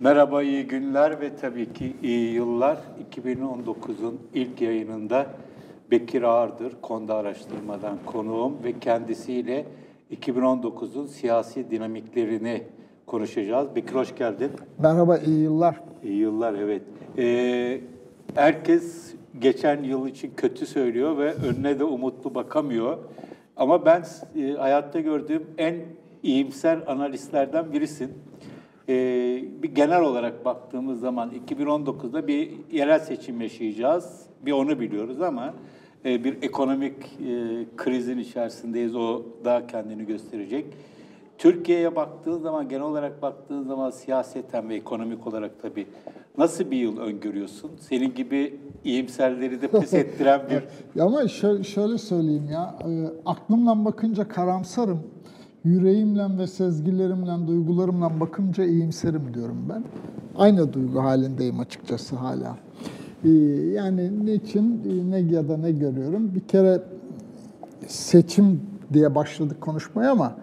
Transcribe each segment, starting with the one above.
Merhaba, iyi günler ve tabii ki iyi yıllar. 2019'un ilk yayınında Bekir Ağırdır, Konda Araştırma'dan konuğum ve kendisiyle 2019'un siyasi dinamiklerini konuşacağız. Bekir hoş geldin. Merhaba, iyi yıllar. İyi yıllar, evet. Herkes geçen yıl için kötü söylüyor ve önüne de umutlu bakamıyor. Ama ben hayatta gördüğüm en iyimser analistlerden birisin. Bir genel olarak baktığımız zaman 2019'da bir yerel seçim yaşayacağız. Bir onu biliyoruz ama bir ekonomik krizin içerisindeyiz. O da kendini gösterecek. Türkiye'ye baktığın zaman, genel olarak baktığın zaman siyaseten ve ekonomik olarak tabii nasıl bir yıl öngörüyorsun? Senin gibi iyimserleri de pes ettiren bir... Ama şöyle söyleyeyim ya, aklımla bakınca karamsarım. Yüreğimle ve sezgilerimle, duygularımla bakınca iyimserim diyorum ben. Aynı duygu halindeyim açıkçası hala. Yani niçin, ne görüyorum? Bir kere seçim diye başladık konuşmaya ama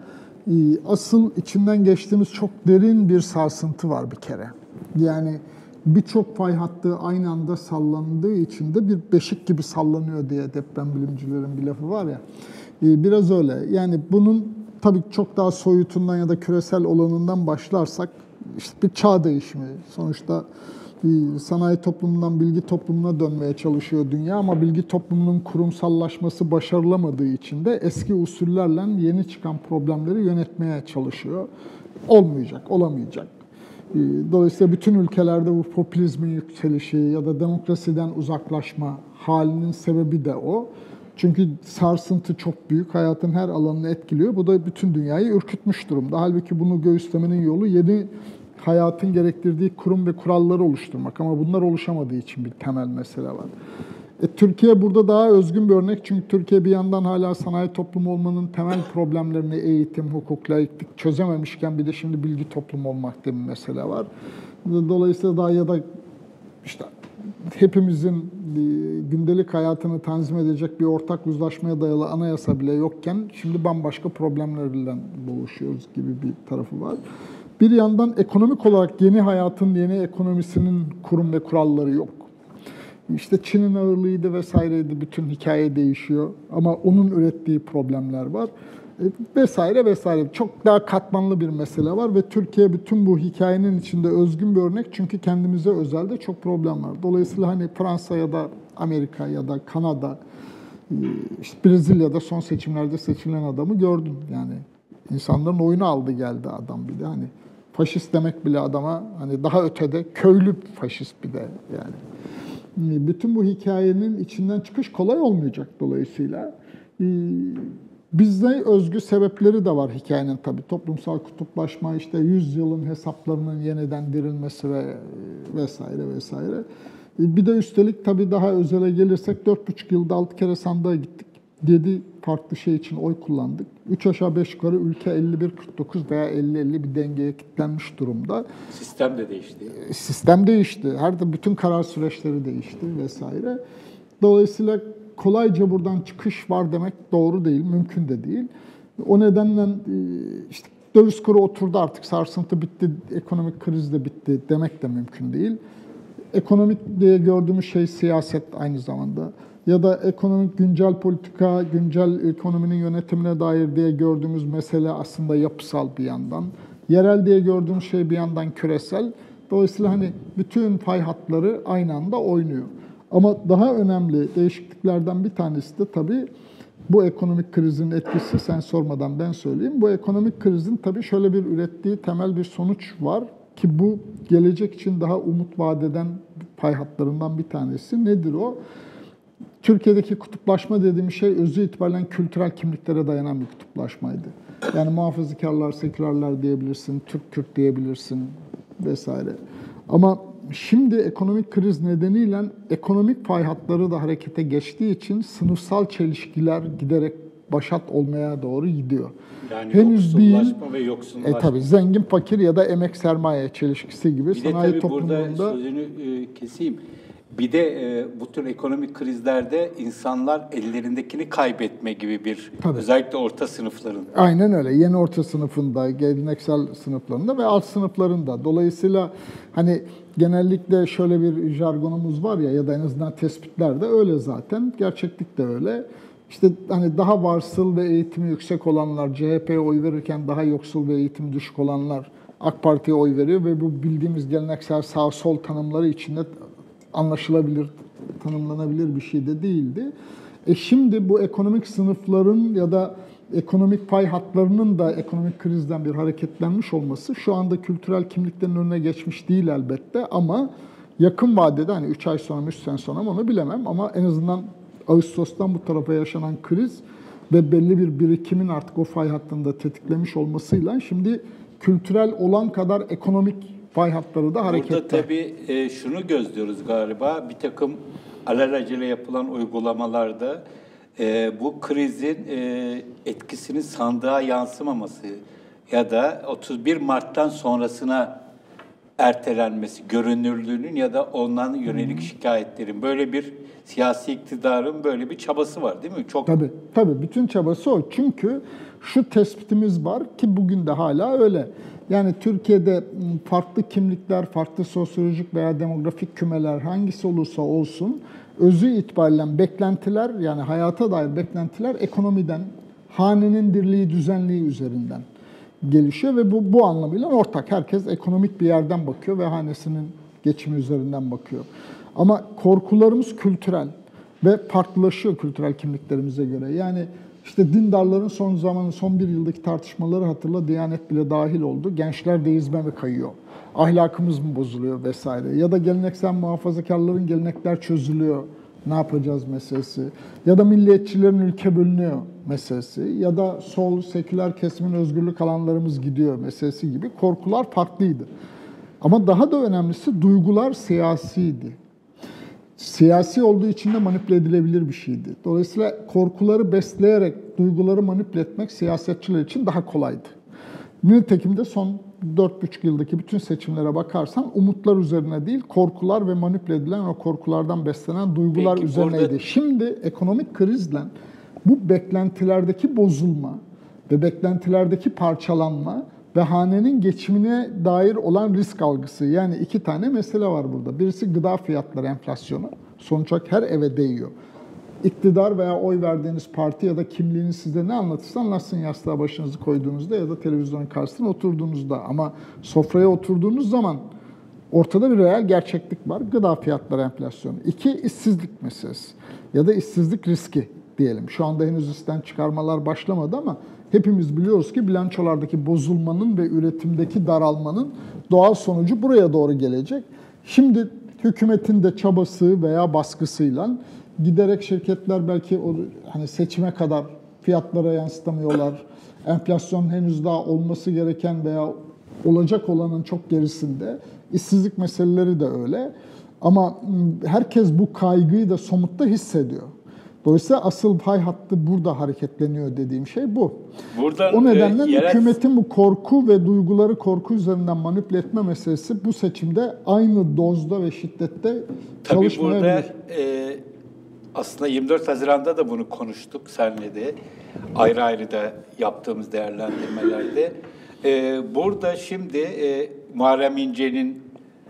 asıl içinden geçtiğimiz çok derin bir sarsıntı var bir kere. Yani birçok fay hattı aynı anda sallandığı için de bir beşik gibi sallanıyor diye deprem bilimcilerin bir lafı var ya. Biraz öyle. Yani bunun tabii çok daha soyutundan ya da küresel olanından başlarsak işte bir çağ değişimi. Sonuçta sanayi toplumundan bilgi toplumuna dönmeye çalışıyor dünya ama bilgi toplumunun kurumsallaşması başarılamadığı için de eski usullerle yeni çıkan problemleri yönetmeye çalışıyor. Olmayacak, olamayacak. Dolayısıyla bütün ülkelerde bu popülizmin yükselişi ya da demokrasiden uzaklaşma halinin sebebi de o. Çünkü sarsıntı çok büyük, hayatın her alanını etkiliyor. Bu da bütün dünyayı ürkütmüş durumda. Halbuki bunu göğüslemenin yolu yeni hayatın gerektirdiği kurum ve kuralları oluşturmak. Ama bunlar oluşamadığı için bir temel mesele var. Türkiye burada daha özgün bir örnek. Çünkü Türkiye bir yandan hala sanayi toplumu olmanın temel problemlerini eğitim, hukuk, laiklik çözememişken bir de şimdi bilgi toplumu olmak diye bir mesele var. Dolayısıyla daha ya da işte hepimizin gündelik hayatını tanzim edecek bir ortak uzlaşmaya dayalı anayasa bile yokken şimdi bambaşka problemlerle boğuşuyoruz gibi bir tarafı var. Bir yandan ekonomik olarak yeni hayatın, yeni ekonomisinin kurum ve kuralları yok. İşte Çin'in ağırlığıydı vesaireydi, bütün hikaye değişiyor ama onun ürettiği problemler var. Vesaire vesaire. Çok daha katmanlı bir mesele var ve Türkiye bütün bu hikayenin içinde özgün bir örnek çünkü kendimize özelde çok problem var. Dolayısıyla hani Fransa ya da Amerika ya da Kanada, işte Brezilya'da son seçimlerde seçilen adamı gördüm. Yani insanların oyunu aldı geldi adam bir de hani faşist demek bile adama hani daha ötede köylü faşist bir de yani. Bütün bu hikayenin içinden çıkış kolay olmayacak dolayısıyla. Bizde özgü sebepleri de var hikayenin tabii. Toplumsal kutuplaşma, işte 100 yılın hesaplarının yeniden dirilmesi ve vesaire vesaire. Bir de üstelik tabii daha özele gelirsek 4,5 yılda 6 kere sandığa gittik. 7 farklı şey için oy kullandık. 3 aşağı 5 yukarı ülke 51-49 veya 50-50 bir dengeye kilitlenmiş durumda. Sistem de değişti. Sistem değişti. Bütün karar süreçleri değişti vesaire. Dolayısıyla kolayca buradan çıkış var demek doğru değil, mümkün de değil. O nedenle işte döviz kuru oturdu artık, sarsıntı bitti, ekonomik kriz de bitti demek de mümkün değil. Ekonomik diye gördüğümüz şey siyaset aynı zamanda. Ya da ekonomik güncel politika, güncel ekonominin yönetimine dair diye gördüğümüz mesele aslında yapısal bir yandan. Yerel diye gördüğümüz şey bir yandan küresel. Dolayısıyla hani bütün fay hatları aynı anda oynuyor. Ama daha önemli değişikliklerden bir tanesi de tabii bu ekonomik krizin etkisi, sen sormadan ben söyleyeyim. Bu ekonomik krizin tabii şöyle bir ürettiği temel bir sonuç var ki bu gelecek için daha umut vaat eden pay hatlarından bir tanesi. Nedir o? Türkiye'deki kutuplaşma dediğim şey özü itibaren kültürel kimliklere dayanan bir kutuplaşmaydı. Yani muhafazakarlar, sekülerler diyebilirsin, Türk-Kürt diyebilirsin vesaire. Ama şimdi ekonomik kriz nedeniyle ekonomik pay hatları da harekete geçtiği için sınıfsal çelişkiler giderek başat olmaya doğru gidiyor. Yani henüz yoksullaşma ve yoksunlaşma. Tabii zengin fakir ya da emek sermaye çelişkisi gibi bir sanayi de tabii toplumunda... burada sözünü keseyim. Bir de bu tür ekonomik krizlerde insanlar ellerindekini kaybetme gibi bir, Tabii. özellikle orta sınıfların. Aynen öyle. Yeni orta sınıfında, geleneksel sınıflarında ve alt sınıflarında. Dolayısıyla hani genellikle şöyle bir jargonumuz var ya da en azından tespitler de öyle zaten. Gerçeklik de öyle. İşte hani daha varsıl ve eğitimi yüksek olanlar CHP'ye oy verirken daha yoksul ve eğitimi düşük olanlar AK Parti'ye oy veriyor ve bu bildiğimiz geleneksel sağ-sol tanımları içinde anlaşılabilir, tanımlanabilir bir şey de değildi. Şimdi bu ekonomik sınıfların ya da ekonomik pay hatlarının da ekonomik krizden bir hareketlenmiş olması şu anda kültürel kimliklerin önüne geçmiş değil elbette ama yakın vadede hani 3 ay sonra, 3 sene sonra onu bilemem ama en azından Ağustos'tan bu tarafa yaşanan kriz ve belli bir birikimin artık o fay hattında tetiklemiş olmasıyla şimdi kültürel olan kadar ekonomik fay hatları da hareketli. Burada tabii şunu gözlüyoruz galiba, bir takım alelacele yapılan uygulamalarda bu krizin etkisinin sandığa yansımaması ya da 31 Mart'tan sonrasına ertelenmesi, görünürlüğünün ya da ondan yönelik şikayetlerin, böyle bir siyasi iktidarın böyle bir çabası var değil mi? Çok Tabii bütün çabası o. Çünkü şu tespitimiz var ki bugün de hala öyle. Yani Türkiye'de farklı kimlikler, farklı sosyolojik veya demografik kümeler hangisi olursa olsun özü itibariyle beklentiler yani hayata dair beklentiler ekonomiden, hanenin dirliği, düzenliği üzerinden gelişiyor ve bu anlamıyla ortak. Herkes ekonomik bir yerden bakıyor ve hanesinin geçimi üzerinden bakıyor. Ama korkularımız kültürel ve farklılaşıyor kültürel kimliklerimize göre. Yani işte dindarların son bir yıldaki tartışmaları hatırla, Diyanet bile dahil oldu. Gençler deizme mi kayıyor? Ahlakımız mı bozuluyor vesaire? Ya da geleneksel muhafazakarların gelenekler çözülüyor. Ne yapacağız meselesi? Ya da milliyetçilerin ülke bölünüyor meselesi. Ya da sol, seküler kesimin özgürlük alanlarımız gidiyor meselesi gibi korkular farklıydı. Ama daha da önemlisi duygular siyasiydi. Siyasi olduğu için de manipüle edilebilir bir şeydi. Dolayısıyla korkuları besleyerek duyguları manipüle etmek siyasetçiler için daha kolaydı. Nitekim de son 4,5 yıldaki bütün seçimlere bakarsan umutlar üzerine değil, korkular ve manipüle edilen o korkulardan beslenen duygular üzerineydi. Şimdi ekonomik krizle bu beklentilerdeki bozulma ve beklentilerdeki parçalanma ve hanenin geçimine dair olan risk algısı. Yani iki tane mesele var burada. Birisi gıda fiyatları enflasyonu. Sonuç olarak her eve değiyor. İktidar veya oy verdiğiniz parti ya da kimliğiniz size ne anlatırsa anlatsın yastığa başınızı koyduğunuzda ya da televizyonun karşısına oturduğunuzda. Ama sofraya oturduğunuz zaman ortada bir reel gerçeklik var. Gıda fiyatları enflasyonu. 2, işsizlik meselesi ya da işsizlik riski diyelim. Şu anda henüz işten çıkarmalar başlamadı ama hepimiz biliyoruz ki bilançolardaki bozulmanın ve üretimdeki daralmanın doğal sonucu buraya doğru gelecek. Şimdi hükümetin de çabası veya baskısıyla giderek şirketler belki hani seçime kadar fiyatlara yansıtamıyorlar. Enflasyon henüz daha olması gereken veya olacak olanın çok gerisinde. İşsizlik meseleleri de öyle. Ama herkes bu kaygıyı da somutta hissediyor. Dolayısıyla asıl pay hattı burada hareketleniyor dediğim şey bu. Buradan, o nedenle hükümetin bu korku ve duyguları korku üzerinden manipüle etme meselesi bu seçimde aynı dozda ve şiddette çalışmayabilir. Tabii burada aslında 24 Haziran'da da bunu konuştuk seninle de. Ayrı ayrı da yaptığımız değerlendirmelerde. Burada şimdi Muharrem İnce'nin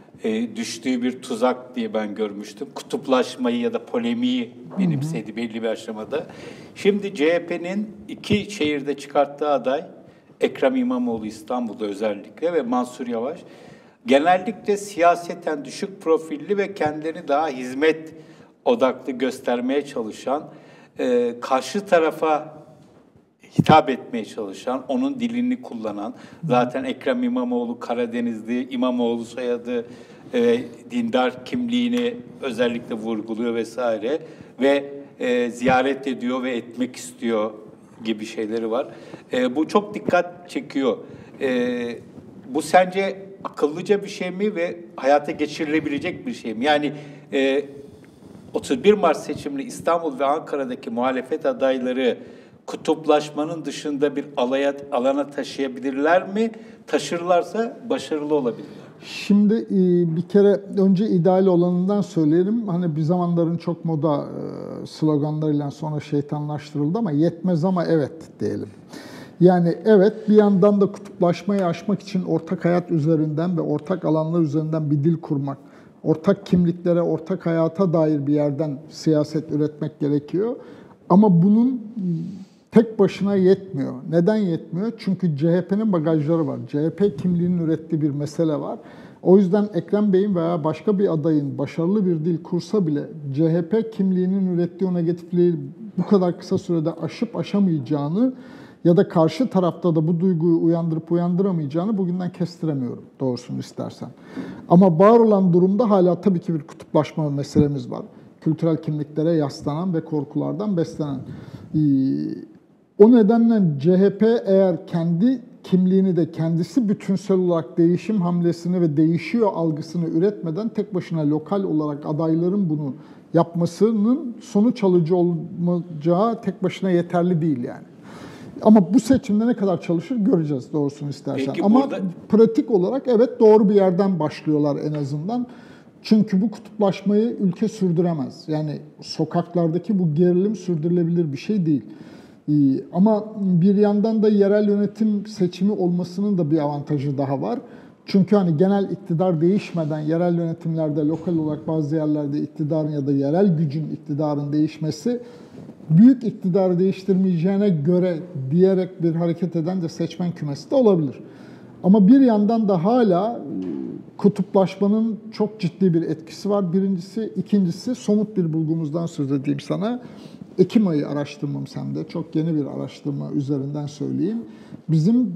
düştüğü bir tuzak diye ben görmüştüm. Kutuplaşmayı ya da polemiği benimsedi belli bir aşamada. Şimdi CHP'nin 2 şehirde çıkarttığı aday, Ekrem İmamoğlu İstanbul'da özellikle ve Mansur Yavaş, genellikle siyaseten düşük profilli ve kendilerini daha hizmet odaklı göstermeye çalışan, karşı tarafa hitap etmeye çalışan, onun dilini kullanan, zaten Ekrem İmamoğlu Karadenizli, İmamoğlu soyadı, dindar kimliğini özellikle vurguluyor vesaire ve ziyaret ediyor ve etmek istiyor gibi şeyleri var. Bu çok dikkat çekiyor. Bu sence akıllıca bir şey mi ve hayata geçirilebilecek bir şey mi? Yani 31 Mart seçimli İstanbul ve Ankara'daki muhalefet adayları kutuplaşmanın dışında bir alana taşıyabilirler mi? Taşırlarsa başarılı olabilirler. Şimdi bir kere önce ideal olanından söyleyelim. Hani bir zamanların çok moda sloganlarıyla sonra şeytanlaştırıldı ama yetmez ama evet diyelim. Yani evet bir yandan da kutuplaşmayı aşmak için ortak hayat üzerinden ve ortak alanlar üzerinden bir dil kurmak, ortak kimliklere, ortak hayata dair bir yerden siyaset üretmek gerekiyor. Ama bunun tek başına yetmiyor. Neden yetmiyor? Çünkü CHP'nin bagajları var. CHP kimliğinin ürettiği bir mesele var. O yüzden Ekrem Bey'in veya başka bir adayın başarılı bir dil kursa bile CHP kimliğinin ürettiği o negatifliği bu kadar kısa sürede aşıp aşamayacağını ya da karşı tarafta da bu duyguyu uyandırıp uyandıramayacağını bugünden kestiremiyorum doğrusunu istersen. Ama var olan durumda hala tabii ki bir kutuplaşma meselemiz var. Kültürel kimliklere yaslanan ve korkulardan beslenen. O nedenle CHP eğer kendi kimliğini de kendisi bütünsel olarak değişim hamlesini ve değişiyor algısını üretmeden tek başına lokal olarak adayların bunu yapmasının sonuç alıcı olmayacağı tek başına yeterli değil yani. Ama bu seçimde ne kadar çalışır göreceğiz doğrusunu istersen. Peki ama burada... pratik olarak evet doğru bir yerden başlıyorlar en azından. Çünkü bu kutuplaşmayı ülke sürdüremez. Yani sokaklardaki bu gerilim sürdürülebilir bir şey değil. Ama bir yandan da yerel yönetim seçimi olmasının da bir avantajı daha var. Çünkü hani genel iktidar değişmeden yerel yönetimlerde lokal olarak bazı yerlerde iktidarın ya da yerel gücün iktidarın değişmesi büyük iktidarı değiştirmeyeceğine göre diyerek bir hareket eden de seçmen kümesi de olabilir. Ama bir yandan da hala kutuplaşmanın çok ciddi bir etkisi var. Birincisi, ikincisi somut bir bulgumuzdan söz edeyim sana. Ekim ayı araştırmam sende. Çok yeni bir araştırma üzerinden söyleyeyim. Bizim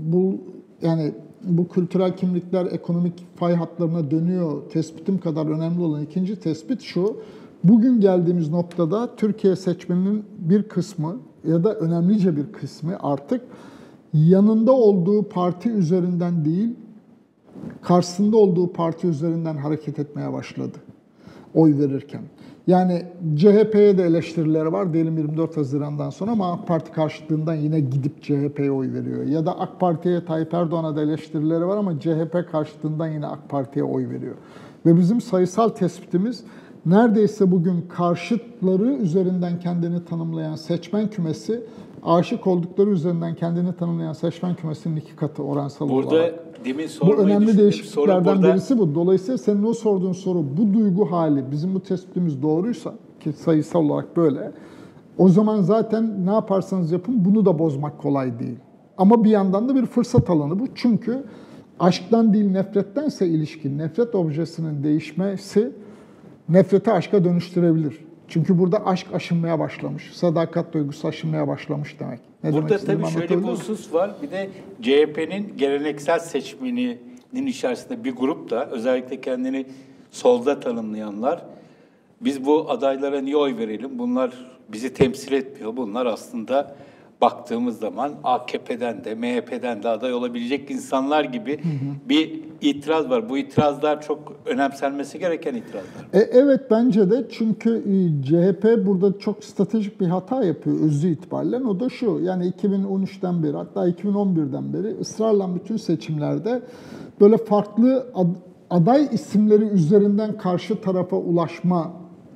bu kültürel kimlikler ekonomik fay hatlarına dönüyor tespitim kadar önemli olan ikinci tespit şu. Bugün geldiğimiz noktada Türkiye seçmeninin bir kısmı ya da önemlice bir kısmı artık yanında olduğu parti üzerinden değil, karşısında olduğu parti üzerinden hareket etmeye başladı oy verirken. Yani CHP'ye de eleştirileri var diyelim 24 Haziran'dan sonra ama AK Parti karşıtlığından yine gidip CHP'ye oy veriyor. Ya da AK Parti'ye Tayyip Erdoğan'a da eleştirileri var ama CHP karşıtlığından yine AK Parti'ye oy veriyor. Ve bizim sayısal tespitimiz neredeyse bugün karşıtları üzerinden kendini tanımlayan seçmen kümesi aşık oldukları üzerinden kendini tanımlayan seçmen kümesinin 2 katı oransal olarak. Burada demin bu önemli değişikliklerden burada... birisi bu. Dolayısıyla senin o sorduğun soru bu duygu hali bizim bu tespitimiz doğruysa ki sayısal olarak böyle o zaman zaten ne yaparsanız yapın bunu da bozmak kolay değil. Ama bir yandan da bir fırsat alanı bu. Çünkü aşktan değil nefrettense ilişkin nefret objesinin değişmesi nefreti aşka dönüştürebilir. Çünkü burada aşk aşınmaya başlamış. Sadakat duygusu aşınmaya başlamış demek. Burada tabii şöyle bir husus var. Bir de CHP'nin geleneksel seçmeninin içerisinde bir grup da özellikle kendini solda tanımlayanlar biz bu adaylara niye oy verelim? Bunlar bizi temsil etmiyor. Bunlar aslında baktığımız zaman AKP'den de MHP'den de aday olabilecek insanlar gibi bir itiraz var. Bu itirazlar çok önemsenmesi gereken itirazlar. Evet bence de çünkü CHP burada çok stratejik bir hata yapıyor özü itibariyle. O da şu yani 2013'ten beri hatta 2011'den beri ısrarla bütün seçimlerde böyle farklı aday isimleri üzerinden karşı tarafa ulaşma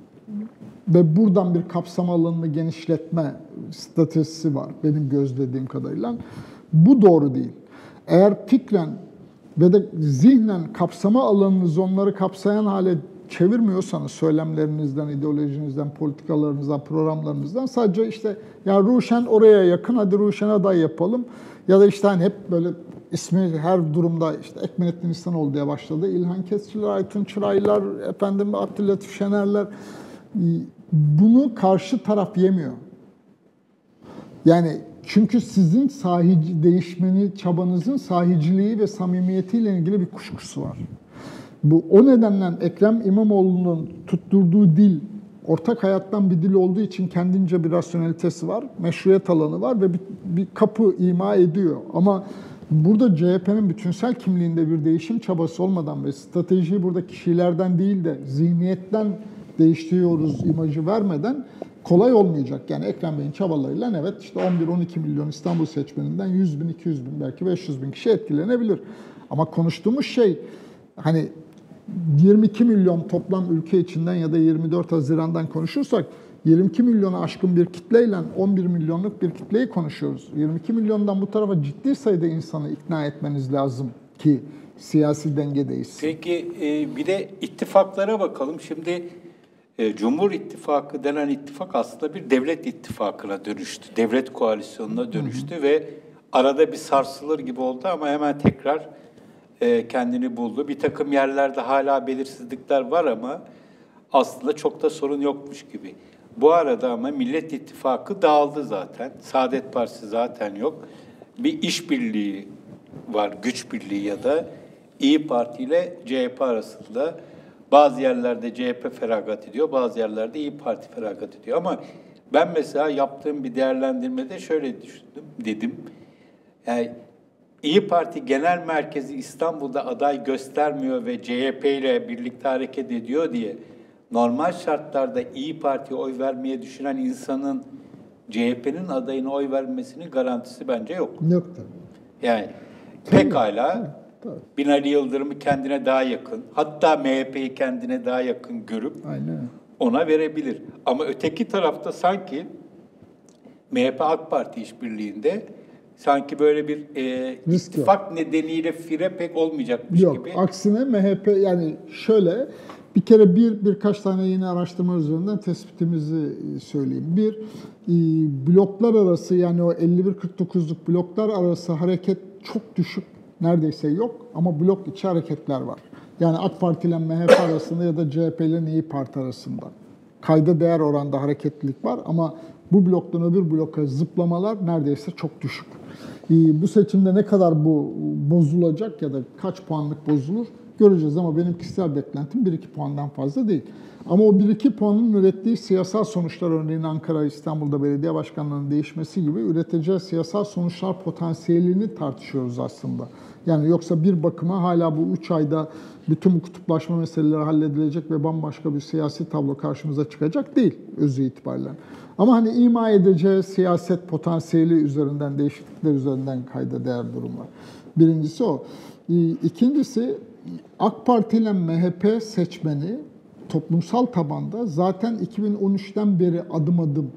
ve buradan bir kapsam alanını genişletme stratejisi var benim gözlediğim kadarıyla. Bu doğru değil. Eğer fikren ve de zihnen kapsama alanınızı onları kapsayan hale çevirmiyorsanız söylemlerinizden, ideolojinizden, politikalarınızdan, programlarınızdan sadece işte ya Ruşen oraya yakın hadi Ruşen aday yapalım ya da işte hani hep böyle ismi her durumda işte Ekmelettin İhsanoğlu diye başladı. İlhan Kesiciler, Aytun Çıraylar, efendim Abdülatif Şenerler bunu karşı taraf yemiyor. Yani çünkü sizin sahici değişmeni çabanızın sahiciliği ve samimiyetiyle ilgili bir kuşkusu var. Bu o nedenle Ekrem İmamoğlu'nun tutturduğu dil ortak hayattan bir dil olduğu için kendince bir rasyonelitesi var, meşruiyet alanı var ve bir kapı ima ediyor. Ama burada CHP'nin bütünsel kimliğinde bir değişim çabası olmadan ve stratejiyi burada kişilerden değil de zihniyetten değiştiriyoruz imajı vermeden kolay olmayacak. Yani Ekrem Bey'in çabalarıyla evet işte 11-12 milyon İstanbul seçmeninden 100 bin, 200 bin belki 500 bin kişi etkilenebilir. Ama konuştuğumuz şey hani 22 milyon toplam ülke içinden ya da 24 Haziran'dan konuşursak 22 milyonu aşkın bir kitleyle 11 milyonluk bir kitleyi konuşuyoruz. 22 milyondan bu tarafa ciddi sayıda insanı ikna etmeniz lazım ki siyasi denge değişsin. Peki bir de ittifaklara bakalım. Şimdi Cumhur İttifakı denen ittifak aslında bir devlet ittifakına dönüştü. Devlet koalisyonuna dönüştü ve arada bir sarsılır gibi oldu ama hemen tekrar kendini buldu. Bir takım yerlerde hala belirsizlikler var ama aslında çok da sorun yokmuş gibi. Bu arada ama Millet İttifakı dağıldı zaten. Saadet Partisi zaten yok. Bir işbirliği var, güç birliği ya da İyi Parti ile CHP arasında. Bazı yerlerde CHP feragat ediyor, bazı yerlerde İyi Parti feragat ediyor. Ama ben mesela yaptığım bir değerlendirmede şöyle düşündüm, dedim. Yani İyi Parti Genel Merkezi İstanbul'da aday göstermiyor ve CHP ile birlikte hareket ediyor diye normal şartlarda İyi Parti'ye oy vermeye düşünen insanın CHP'nin adayına oy vermesinin garantisi bence yok. Yok tabii. Yani pekala Binali Yıldırım'ı kendine daha yakın, hatta MHP'yi kendine daha yakın görüp ona verebilir. Ama öteki tarafta sanki MHP AK Parti işbirliğinde sanki böyle bir ittifak nedeniyle fire pek olmayacakmış yok, gibi. Aksine MHP yani şöyle bir kere birkaç tane yeni araştırma üzerinden tespitimizi söyleyeyim. Bir, bloklar arası yani o 51-49'luk bloklar arası hareket çok düşük, neredeyse yok ama blok içi hareketler var. Yani AK Parti ile MHP arasında ya da CHP ile İYİ Parti arasında. Kayda değer oranda hareketlilik var ama bu bloktan öbür bloka zıplamalar neredeyse çok düşük. Bu seçimde ne kadar bu bozulacak ya da kaç puanlık bozulur göreceğiz ama benim kişisel beklentim 1-2 puandan fazla değil. Ama o 1-2 puanın ürettiği siyasal sonuçlar, örneğin Ankara, İstanbul'da belediye başkanlarının değişmesi gibi üreteceği siyasal sonuçlar potansiyelini tartışıyoruz aslında. Yani yoksa bir bakıma hala bu 3 ayda bütün bu kutuplaşma meseleleri halledilecek ve bambaşka bir siyasi tablo karşımıza çıkacak değil özü itibariyle. Ama hani ima edeceği siyaset potansiyeli üzerinden, değişiklikler üzerinden kayda değer durum var. Birincisi o. İkincisi AK Parti ile MHP seçmeni toplumsal tabanda zaten 2013'ten beri adım adım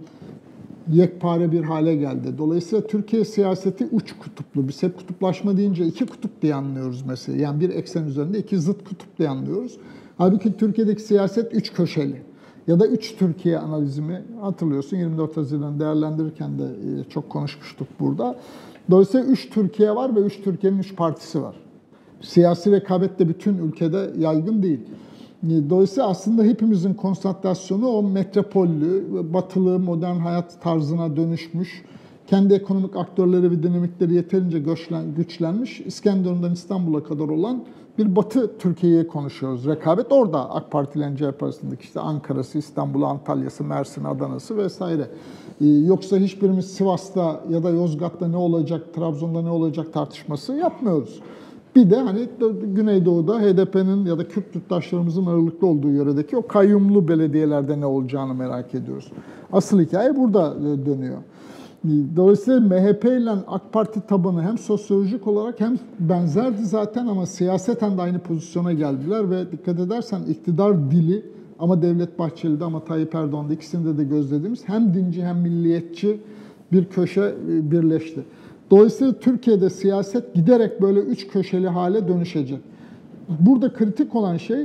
yekpare bir hale geldi. Dolayısıyla Türkiye siyaseti uç kutuplu. Biz hep kutuplaşma deyince iki kutup diye anlıyoruz mesela. Yani bir eksen üzerinde iki zıt kutup diye anlıyoruz. Halbuki Türkiye'deki siyaset üç köşeli. Ya da üç Türkiye analizimi hatırlıyorsun 24 Haziran değerlendirirken de çok konuşmuştuk burada. Dolayısıyla üç Türkiye var ve üç Türkiye'nin üç partisi var. Siyasi rekabet de bütün ülkede yaygın değil. Dolayısıyla aslında hepimizin konsantrasyonu o metropollü, batılı, modern hayat tarzına dönüşmüş, kendi ekonomik aktörleri ve dinamikleri yeterince güçlenmiş, İskenderun'dan İstanbul'a kadar olan bir batı Türkiye'yi konuşuyoruz. Rekabet orada AK Parti ile CHP arasındaki işte Ankara'sı, İstanbul'u, Antalya'sı, Mersin, Adana'sı vesaire. Yoksa hiçbirimiz Sivas'ta ya da Yozgat'ta ne olacak, Trabzon'da ne olacak tartışması yapmıyoruz. Bir de hani Güneydoğu'da HDP'nin ya da Kürt yurttaşlarımızın ağırlıklı olduğu yöredeki o kayyumlu belediyelerde ne olacağını merak ediyoruz. Asıl hikaye burada dönüyor. Dolayısıyla MHP ile AK Parti tabanı hem sosyolojik olarak hem benzerdi zaten ama siyaseten de aynı pozisyona geldiler ve dikkat edersen iktidar dili ama Devlet Bahçeli'de ama Tayyip Erdoğan'da ikisinde de gözlediğimiz hem dinci hem milliyetçi bir köşe birleşti. Dolayısıyla Türkiye'de siyaset giderek böyle üç köşeli hale dönüşecek. Burada kritik olan şey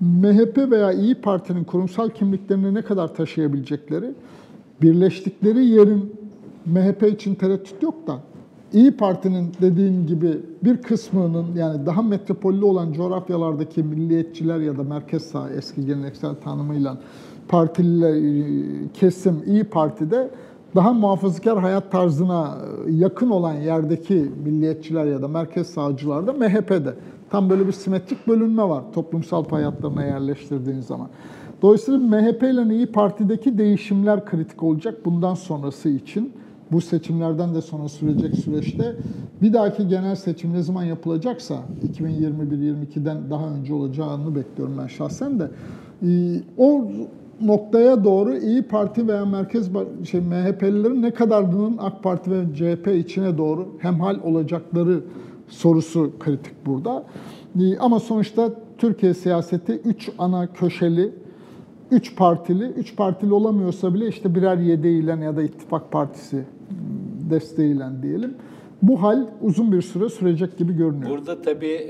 MHP veya İYİ Parti'nin kurumsal kimliklerini ne kadar taşıyabilecekleri, birleştikleri yerin MHP için tereddüt yok da İYİ Parti'nin dediğin gibi bir kısmının yani daha metropollü olan coğrafyalardaki milliyetçiler ya da merkez sağ eski geleneksel tanımıyla partililer kesim İYİ Parti'de daha muhafazakar hayat tarzına yakın olan yerdeki milliyetçiler ya da merkez sağcılar da MHP'de. Tam böyle bir simetrik bölünme var toplumsal hayatlarına yerleştirdiğin zaman. Dolayısıyla MHP ile İYİ Parti'deki değişimler kritik olacak bundan sonrası için. Bu seçimlerden de sonra sürecek süreçte bir dahaki genel seçim ne zaman yapılacaksa 2021-22'den daha önce olacağını bekliyorum ben şahsen de. O noktaya doğru İYİ Parti veya MHP'lilerin ne kadarının AK Parti ve CHP içine doğru hemhal olacakları sorusu kritik burada. Ama sonuçta Türkiye siyaseti 3 ana köşeli, 3 partili olamıyorsa bile işte birer yedeğiyle ya da ittifak partisi desteğiyle diyelim. Bu hal uzun bir süre sürecek gibi görünüyor. Burada tabii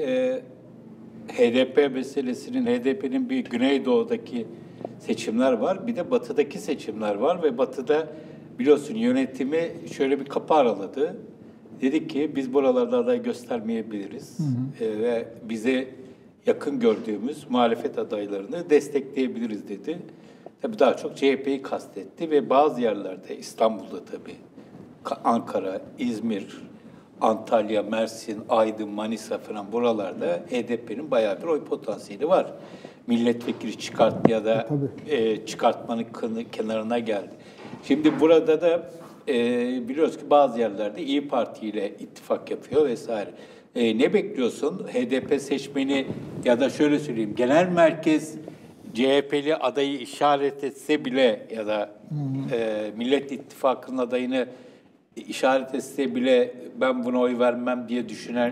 HDP meselesinin, HDP'nin bir Güneydoğu'daki seçimler var, bir de Batı'daki seçimler var ve Batı'da biliyorsun yönetimi şöyle bir kapı araladı. Dedik ki biz buralarda aday göstermeyebiliriz ve bize yakın gördüğümüz muhalefet adaylarını destekleyebiliriz dedi. Tabii daha çok CHP'yi kastetti ve bazı yerlerde İstanbul'da tabii Ankara, İzmir, Antalya, Mersin, Aydın, Manisa falan buralarda HDP'nin bayağı bir oy potansiyeli var. Milletvekili çıkarttı ya da çıkartmanın kenarına geldi. Şimdi burada da biliyoruz ki bazı yerlerde İYİ Parti ile ittifak yapıyor vesaire. Ne bekliyorsun? HDP seçmeni ya da şöyle söyleyeyim, genel merkez CHP'li adayı işaret etse bile ya da Millet İttifakı'nın adayını işaret etse bile ben buna oy vermem diye düşünen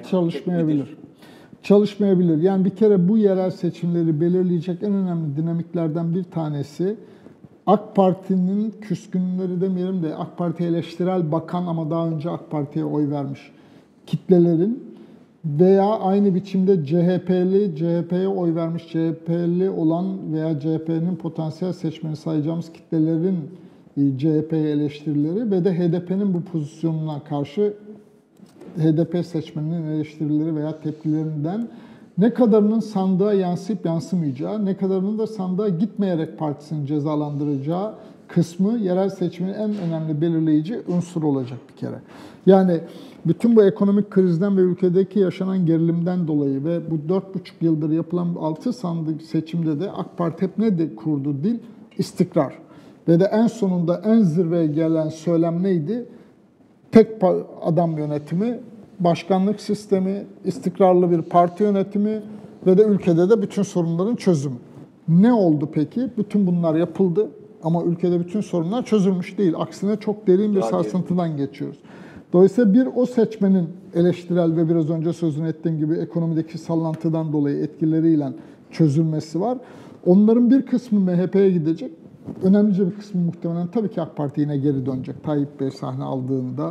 Çalışmayabilir. Yani bir kere bu yerel seçimleri belirleyecek en önemli dinamiklerden bir tanesi AK Parti'nin küskünleri demeyelim de AK Parti eleştirel bakan ama daha önce AK Parti'ye oy vermiş kitlelerin veya aynı biçimde CHP'ye oy vermiş, CHP'li olan veya CHP'nin potansiyel seçmeni sayacağımız kitlelerin CHP'ye eleştirileri ve de HDP'nin bu pozisyonuna karşı HDP seçmeninin eleştirileri veya tepkilerinden ne kadarının sandığa yansıyıp yansımayacağı, ne kadarının da sandığa gitmeyerek partisini cezalandıracağı kısmı yerel seçimin en önemli belirleyici unsur olacak bir kere. Yani bütün bu ekonomik krizden ve ülkedeki yaşanan gerilimden dolayı ve bu 4,5 yıldır yapılan 6 sandık seçimde de AK Parti hep ne de kurdu dil? İstikrar. Ve de en sonunda en zirveye gelen söylem neydi? Tek adam yönetimi, başkanlık sistemi, istikrarlı bir parti yönetimi ve de ülkede de bütün sorunların çözümü. Ne oldu peki? Bütün bunlar yapıldı ama ülkede bütün sorunlar çözülmüş değil. Aksine çok derin bir sarsıntıdan geçiyoruz. Dolayısıyla bir o seçmenin eleştirel ve biraz önce sözünü ettiğim gibi ekonomideki sallantıdan dolayı etkileriyle çözülmesi var. Onların bir kısmı MHP'ye gidecek. Önemlice bir kısmı muhtemelen tabii ki AK Parti yine geri dönecek. Tayyip Bey sahne aldığında,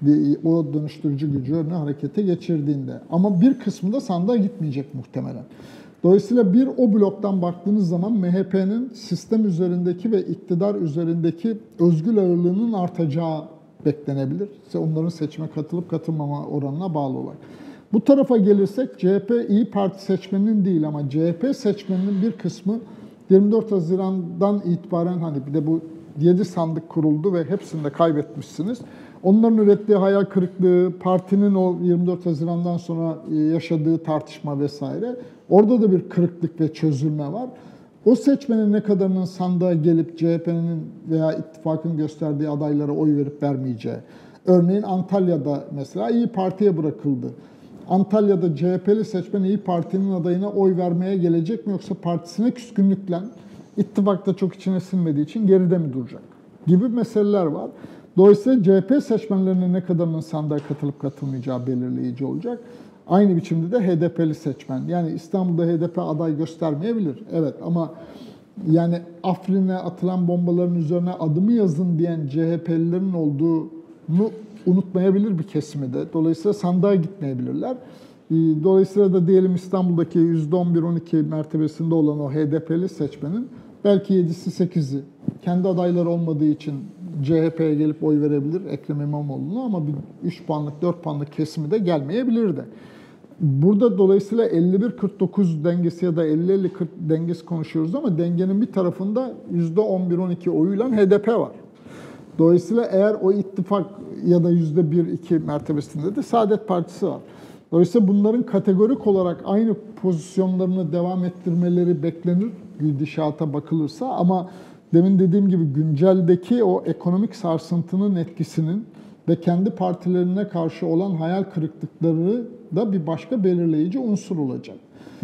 o dönüştürücü gücü önüne harekete geçirdiğinde. Ama bir kısmı da sandığa gitmeyecek muhtemelen. Dolayısıyla bir o bloktan baktığınız zaman MHP'nin sistem üzerindeki ve iktidar üzerindeki özgül ağırlığının artacağı beklenebilir. Onların seçime katılıp katılmama oranına bağlı olarak. Bu tarafa gelirsek CHP İYİ Parti seçmeninin değil ama CHP seçmeninin bir kısmı 24 Haziran'dan itibaren hani bir de bu 7 sandık kuruldu ve hepsini de kaybetmişsiniz. Onların ürettiği hayal kırıklığı, partinin o 24 Haziran'dan sonra yaşadığı tartışma vesaire. Orada da bir kırıklık ve çözülme var. O seçmenin ne kadarının sandığa gelip CHP'nin veya ittifakın gösterdiği adaylara oy verip vermeyeceği. Örneğin Antalya'da mesela İYİ Parti'ye bırakıldı. Antalya'da CHP'li seçmen İYİ Parti'nin adayına oy vermeye gelecek mi yoksa partisine küskünlükle ittifakta çok içine sinmediği için geride mi duracak gibi meseleler var. Dolayısıyla CHP seçmenlerinin ne kadarının sandığa katılıp katılmayacağı belirleyici olacak. Aynı biçimde de HDP'li seçmen. Yani İstanbul'da HDP aday göstermeyebilir. Evet ama yani Afrin'e atılan bombaların üzerine adımı yazın diyen CHP'lilerin olduğunu unutmayabilir bir kesimi de. Dolayısıyla sandığa gitmeyebilirler. Dolayısıyla da diyelim İstanbul'daki %11-12 mertebesinde olan o HDP'li seçmenin belki 7'si 8'i kendi adayları olmadığı için CHP'ye gelip oy verebilir Ekrem İmamoğlu'na ama bir 3 puanlık 4 puanlık kesimi de gelmeyebilir de. Burada dolayısıyla 51-49 dengesi ya da 50-50-40 dengesi konuşuyoruz ama dengenin bir tarafında %11-12 oyuyla HDP var. Dolayısıyla eğer o ittifak ya da %1-2 mertebesinde de Saadet Partisi var. Dolayısıyla bunların kategorik olarak aynı pozisyonlarını devam ettirmeleri beklenir gidişata bakılırsa ama demin dediğim gibi günceldeki o ekonomik sarsıntının etkisinin ve kendi partilerine karşı olan hayal kırıklıkları da bir başka belirleyici unsur olacak.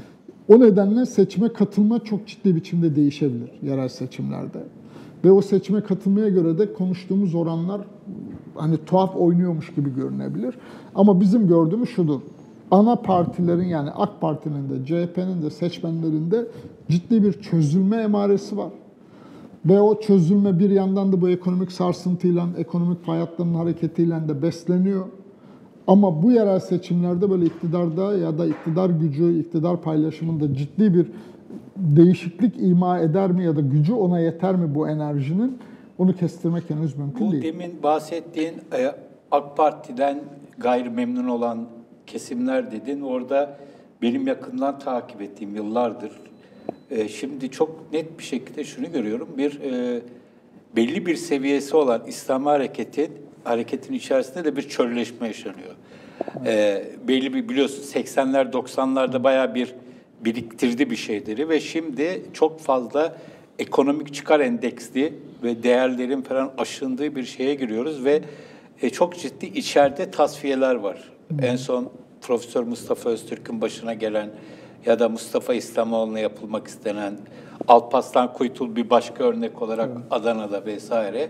O nedenle seçime katılma çok ciddi biçimde değişebilir yerel seçimlerde. Ve o seçime katılmaya göre de konuştuğumuz oranlar hani tuhaf oynuyormuş gibi görünebilir. Ama bizim gördüğümüz şudur. ana partilerin yani AK Parti'nin de CHP'nin de seçmenlerinde ciddi bir çözülme emaresi var. Ve o çözülme bir yandan da bu ekonomik sarsıntıyla, ekonomik hayatların hareketiyle de besleniyor. Ama bu yerel seçimlerde böyle iktidarda ya da iktidar gücü, iktidar paylaşımında ciddi bir değişiklik ima eder mi ya da gücü ona yeter mi bu enerjinin? Onu kestirmek henüz mümkün Bu değil. demin bahsettiğin AK Parti'den gayri memnun olan kesimler dedin. Orada benim yakından takip ettiğim yıllardır. Şimdi çok net bir şekilde şunu görüyorum. Belli bir seviyesi olan İslam hareketin içerisinde de bir çölleşme yaşanıyor. Belli bir biliyorsun 80'ler 90'larda bayağı bir biriktirdi bir şeyleri ve şimdi çok fazla ekonomik çıkar endeksli ve değerlerin falan aşındığı bir şeye giriyoruz ve çok ciddi içeride tasfiyeler var. En son Profesör Mustafa Öztürk'ün başına gelen ya da Mustafa İslamoğlu'na yapılmak istenen Alparslan Kuytul bir başka örnek olarak Adana'da vesaire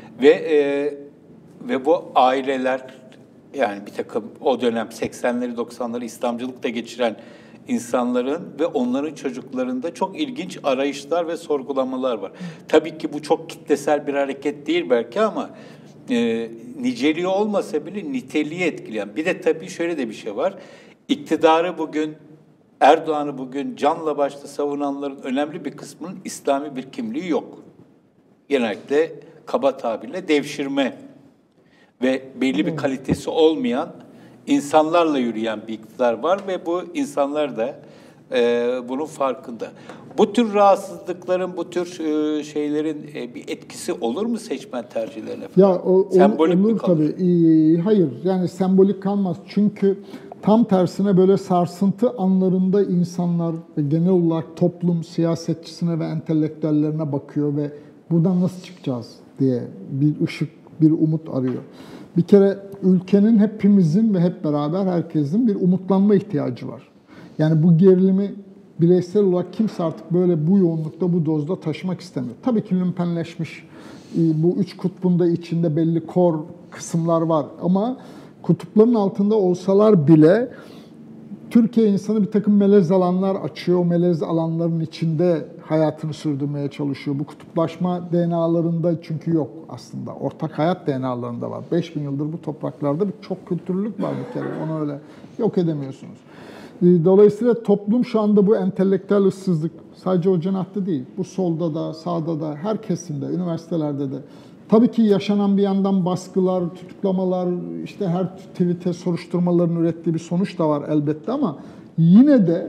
ve bu aileler yani bir takım o dönem 80'leri 90'ları İslamcılıkta geçiren insanların ve onların çocuklarında çok ilginç arayışlar ve sorgulamalar var. Tabii ki bu çok kitlesel bir hareket değil belki ama niceliği olmasa bile niteliği etkileyen. Bir de tabii şöyle de bir şey var. İktidarı bugün, Erdoğan'ı bugün canla başla savunanların önemli bir kısmının İslami bir kimliği yok. Genellikle kaba tabirle devşirme ve belli bir kalitesi olmayan insanlarla yürüyen bir iktidar var ve bu insanlar da bunun farkında. Bu tür rahatsızlıkların, bu tür şeylerin bir etkisi olur mu seçmen tercihlerine falan? Ya Sembolik olur mi kalır? tabii. Hayır yani sembolik kalmaz. Çünkü tam tersine böyle sarsıntı anlarında insanlar ve genel olarak toplum siyasetçisine ve entelektüellerine bakıyor ve buradan nasıl çıkacağız diye bir ışık, bir umut arıyor. Bir kere ülkenin hepimizin ve hep beraber herkesin bir umutlanma ihtiyacı var. Yani bu gerilimi bireysel olarak kimse artık böyle bu yoğunlukta, bu dozda taşımak istemiyor. Tabii ki lümpenleşmiş, bu üç kutbunda içinde belli kor kısımlar var ama kutupların altında olsalar bile Türkiye insanı bir takım melez alanlar açıyor. O melez alanların içinde hayatını sürdürmeye çalışıyor. Bu kutuplaşma DNA'larında çünkü yok aslında. Ortak hayat DNA'larında var. 5000 yıldır bu topraklarda bir çok kültürlülük var bir kere. Onu öyle yok edemiyorsunuz. Dolayısıyla toplum şu anda bu entelektüel ıssızlık sadece o cenahta değil. Bu solda da, sağda da, her kesimde, üniversitelerde de. Tabii ki yaşanan bir yandan baskılar, tutuklamalar, işte her tweet'e soruşturmaların ürettiği bir sonuç da var elbette ama yine de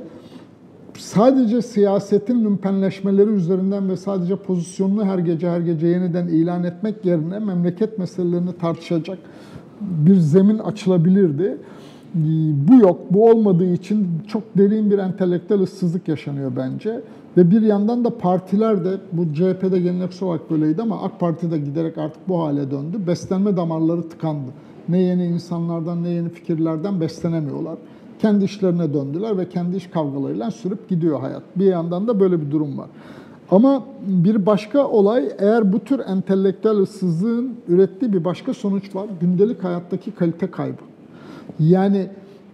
sadece siyasetin lümpenleşmeleri üzerinden ve sadece pozisyonunu her gece yeniden ilan etmek yerine memleket meselelerini tartışacak bir zemin açılabilirdi. Bu yok, bu olmadığı için çok derin bir entelektüel ıssızlık yaşanıyor bence. Ve bir yandan da partiler de, bu CHP'de geleneksel olarak böyleydi ama AK Parti de giderek artık bu hale döndü. Beslenme damarları tıkandı. Ne yeni insanlardan ne yeni fikirlerden beslenemiyorlar. Kendi işlerine döndüler ve kendi iş kavgalarıyla sürüp gidiyor hayat. Bir yandan da böyle bir durum var. Ama bir başka olay, eğer bu tür entelektüel ıssızlığın ürettiği bir başka sonuç var. Gündelik hayattaki kalite kaybı. Yani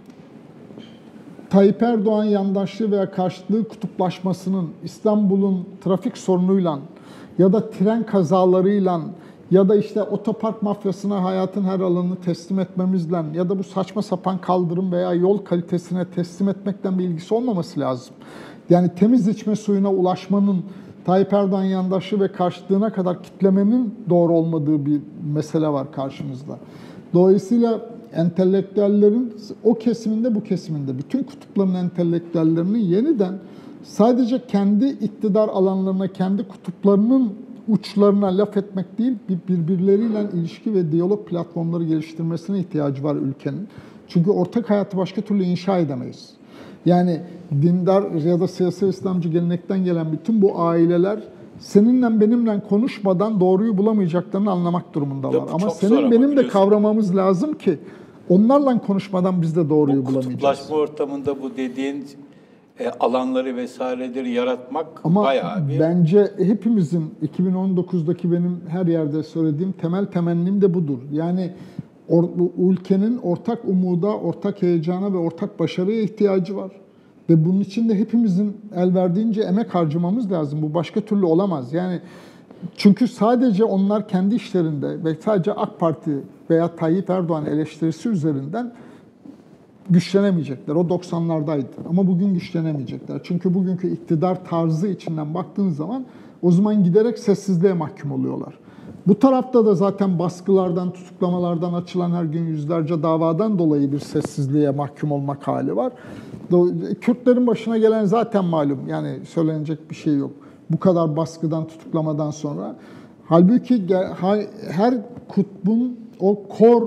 Tayyip Erdoğan yandaşlığı veya karşıtlığı kutuplaşmasının İstanbul'un trafik sorunuyla ya da tren kazalarıyla ya da işte otopark mafyasına hayatın her alanını teslim etmemizle ya da bu saçma sapan kaldırım veya yol kalitesine teslim etmekten bir ilgisi olmaması lazım. Yani temiz içme suyuna ulaşmanın Tayyip Erdoğan yandaşlığı ve karşıtlığına kadar kitlemenin doğru olmadığı bir mesele var karşımızda. Dolayısıyla entelektüellerin o kesiminde bu kesiminde bütün kutupların entelektüellerinin yeniden sadece kendi iktidar alanlarına, kendi kutuplarının uçlarına laf etmek değil, birbirleriyle ilişki ve diyalog platformları geliştirmesine ihtiyacı var ülkenin. Çünkü ortak hayatı başka türlü inşa edemeyiz. Yani dindar ya da siyasal İslamcı gelenekten gelen bütün bu aileler seninle benimle konuşmadan doğruyu bulamayacaklarını anlamak durumundalar. Ama senin benim de kavramamız lazım ki onlarla konuşmadan biz de doğruyu bulamayacağız. Kutuplaşma ortamında bu dediğin alanları vesaireleri yaratmak ama bayağı bir... Bence hepimizin 2019'daki benim her yerde söylediğim temel temennim de budur. Yani Bu ülkenin ortak umuda, ortak heyecana ve ortak başarıya ihtiyacı var. Ve bunun için de hepimizin el verdiğince emek harcamamız lazım. Bu başka türlü olamaz. Yani çünkü sadece onlar kendi işlerinde ve sadece AK Parti veya Tayyip Erdoğan eleştirisi üzerinden güçlenemeyecekler. O 90'lardaydı ama bugün güçlenemeyecekler. Çünkü bugünkü iktidar tarzı içinden baktığınız zaman o zaman giderek sessizliğe mahkum oluyorlar. Bu tarafta da zaten baskılardan, tutuklamalardan açılan her gün yüzlerce davadan dolayı bir sessizliğe mahkum olmak hali var. Kürtlerin başına gelen zaten malum. Yani söylenecek bir şey yok. Bu kadar baskıdan, tutuklamadan sonra. Halbuki her kutbun o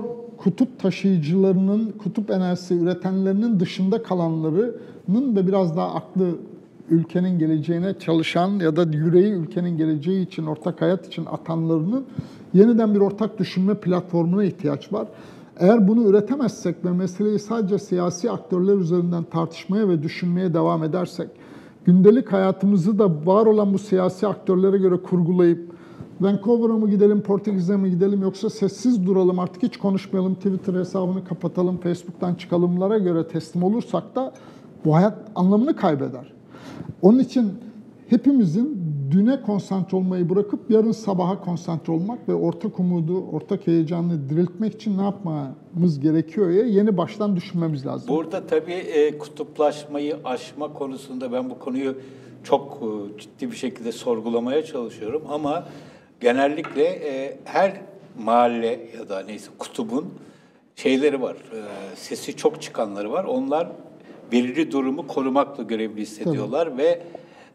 kutup taşıyıcılarının, kutup enerjisi üretenlerinin dışında kalanlarının da biraz daha aklı ülkenin geleceğine çalışan ya da yüreği ülkenin geleceği için, ortak hayat için atanlarının yeniden bir ortak düşünme platformuna ihtiyaç var. Eğer bunu üretemezsek ve meseleyi sadece siyasi aktörler üzerinden tartışmaya ve düşünmeye devam edersek, gündelik hayatımızı da var olan bu siyasi aktörlere göre kurgulayıp, Vancouver'a mı gidelim, Portekiz'e mi gidelim yoksa sessiz duralım, artık hiç konuşmayalım, Twitter hesabını kapatalım, Facebook'tan çıkalımlara göre teslim olursak da bu hayat anlamını kaybeder. Onun için hepimizin düne konsantre olmayı bırakıp yarın sabaha konsantre olmak ve ortak umudu, ortak heyecanı diriltmek için ne yapmamız gerekiyor ya yeni baştan düşünmemiz lazım. Burada tabii kutuplaşmayı aşma konusunda ben bu konuyu çok ciddi bir şekilde sorgulamaya çalışıyorum ama genellikle her mahalle ya da neyse kutubun şeyleri var, sesi çok çıkanları var. Onlar belirli durumu korumakla görevli hissediyorlar tabii. Ve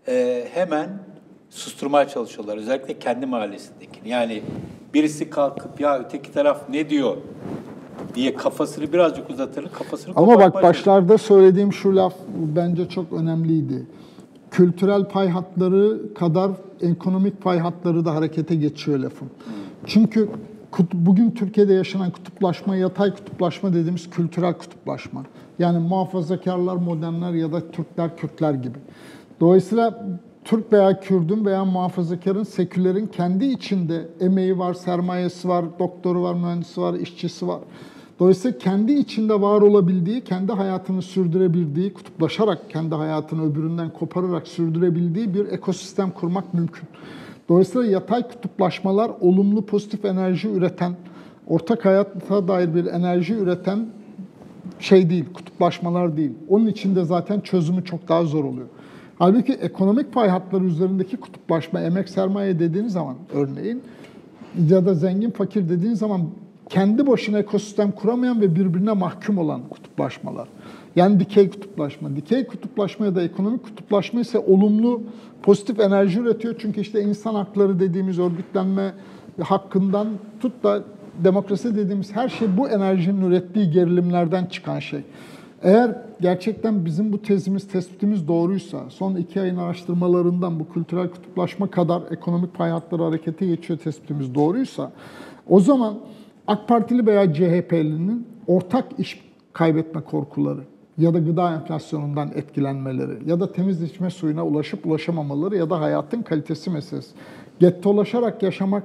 hemen susturmaya çalışıyorlar. Özellikle kendi mahallesindekini. Yani birisi kalkıp ya öteki taraf ne diyor diye kafasını birazcık uzatır, kafasını ama bak başlarda söylediğim şu laf bence çok önemliydi. Kültürel pay hatları kadar ekonomik pay hatları da harekete geçiyor lafım. Çünkü bugün Türkiye'de yaşanan kutuplaşma, yatay kutuplaşma dediğimiz kültürel kutuplaşma. Yani muhafazakarlar, modernler ya da Türkler, Kürtler gibi. Dolayısıyla Türk veya Kürdün veya muhafazakarın, sekülerin kendi içinde emeği var, sermayesi var, doktoru var, mühendisi var, işçisi var. Dolayısıyla kendi içinde var olabildiği, kendi hayatını sürdürebildiği, kutuplaşarak kendi hayatını öbüründen kopararak sürdürebildiği bir ekosistem kurmak mümkün. Dolayısıyla yatay kutuplaşmalar olumlu, pozitif enerji üreten, ortak hayata dair bir enerji üreten şey değil, kutuplaşmalar değil. Onun için de zaten çözümü çok daha zor oluyor. Halbuki ekonomik pay hatları üzerindeki kutuplaşma, emek sermaye dediğiniz zaman örneğin ya da zengin fakir dediğiniz zaman kendi başına ekosistem kuramayan ve birbirine mahkum olan kutuplaşmalar. Yani dikey kutuplaşma. Dikey kutuplaşma ya da ekonomik kutuplaşma ise olumlu, pozitif enerji üretiyor. Çünkü işte insan hakları dediğimiz örgütlenme hakkından tut da demokrasi dediğimiz her şey bu enerjinin ürettiği gerilimlerden çıkan şey. Eğer gerçekten bizim bu tezimiz, tespitimiz doğruysa, son 2 ayın araştırmalarından bu kültürel kutuplaşma kadar ekonomik pay hatları harekete geçiyor tespitimiz doğruysa, o zaman AK Partili veya CHP'linin ortak iş kaybetme korkuları ya da gıda enflasyonundan etkilenmeleri ya da temiz içme suyuna ulaşıp ulaşamamaları ya da hayatın kalitesi meselesi. Gettolaşarak yaşamak